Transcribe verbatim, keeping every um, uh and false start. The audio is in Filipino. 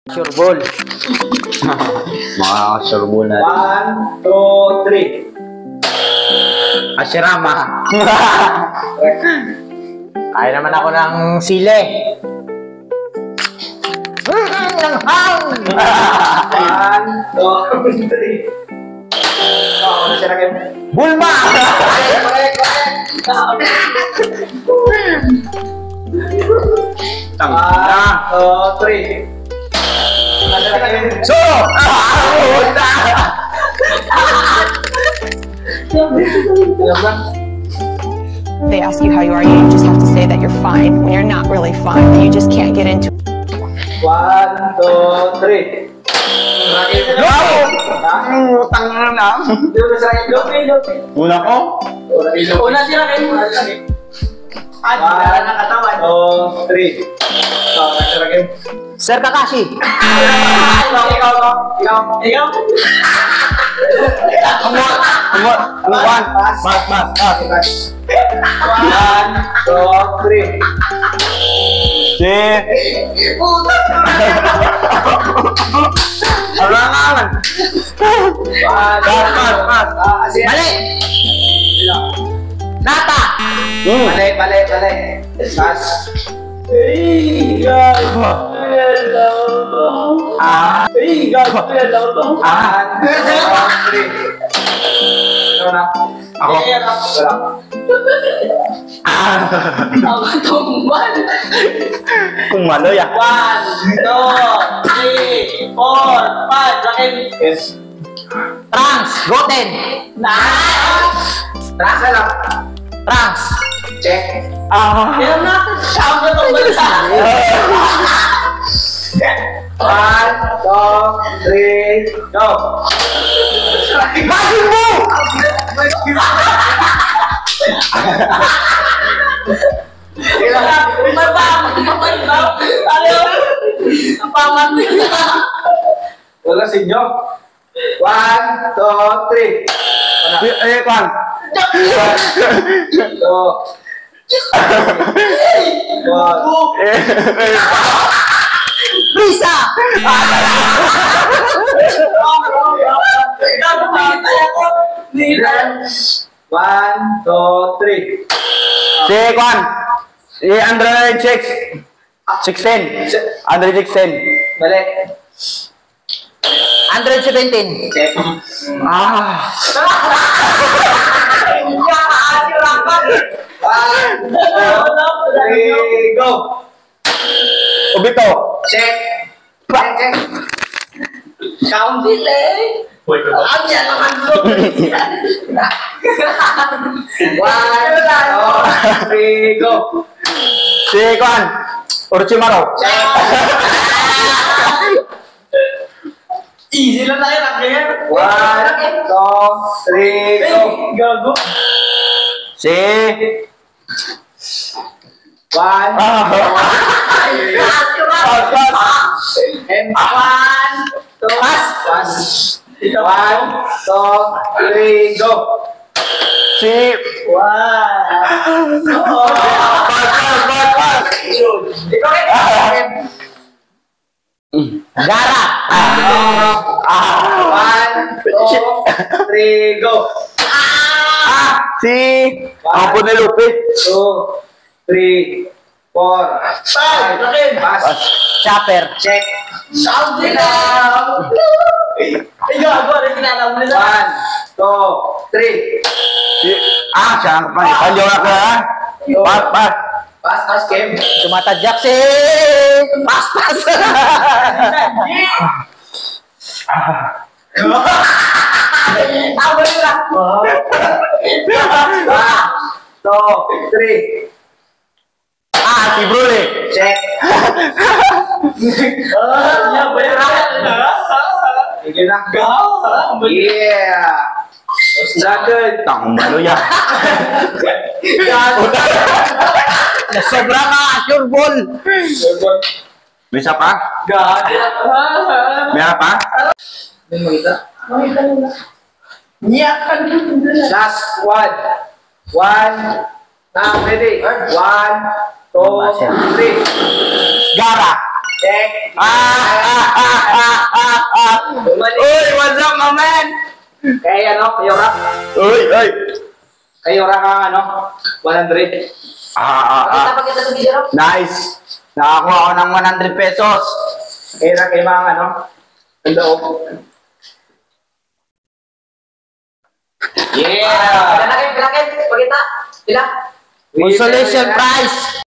Sure ball. Mga sure ball na. One, two, three. Ashirama. Kaya naman ako ng sile. One, two, three. Oh, ano siya lagi? Bulma! Correct, correct. One, two, three. Ano siya lagi? So! They ask you how you are, you just have to say that you're fine when you're not really fine. You just can't get into it. One, two, three. Utang na lang. Una ko? Una sila kayo. Una sila kayo. Ah, wala na katawan. Two, three. So, next sila kayo. Sir Kakashi. Ikaw, ikaw, ikaw. Ikaw. Umot. Umot. Umot. Mas, mas, mas. One, two, three. Si. Harangan. One, Mas, mas. Mali. Nata. Balik, balik, balik. Mas. Ah. One, two, three. Ikaw na. Ako. Wala. Kung malo ya. One, two, three, four, five. Lakin. Yes. Trans. Goten. Nice. Trasa lang. Trans. Check. Ah. Yan na. Siyam na itong balisa. One, two, three, go. Bakit mo? Wala sa inyo. One, two, three. Eh, Kwan. Two. One. Lisa! One, two, three. Si Kwan. Si Andre Six. Sixteen. Andre Sixteen. Balik. Andre Seventeen. Check. Ah. One, two, three, go. Ubito. Check. Check, check. Count delay. Ang yan naman bro. One, two, three, go. Si Kwan. Orochimaru. Check. Easy lang tayo lang ganyan. One, two, three, go. Gago. Si. One, Ah. two, and one, two, Pass. pass. One, two, three, go. Si. One, two, ikaw rin. Gara. One, two, three, go. Ah. Si. Ang punilupit. Two, three, four, five. Pass. Chopper. Check. Sound now. Ikaw, ako rin kinanam nila. One, two, three. Si. Ah, siya. Panyo ka ha. Pas, pas. Pass, pass, game. Tumatadyak si. Pas, pas. Ako nila. One, two, three. Ah, si Brule. Check. Ah, bayaran. Sige na. Yeah. Second. Tang malo ya. Sobra ka, sure ball. May isa pa? God. May isa pa? May makita? Makita nila. Niyakan. Last one. One. Now, ready. One, two, three. Gara. Check. Ah, ah, ah, ah, ah, ah. Uy, what's up, my man? Kaya ano, kayo rak. Uy, uy. Kayo rak ang ano, one hundred. Ah, ah, ah. Pakita sa video. Nice. Nakakuha ako ng one hundred pesos. Kaya rak kayo mga ano, ang loob. Yeah! Pila kayo, pila kayo, pakita. Pila. Consolation prize.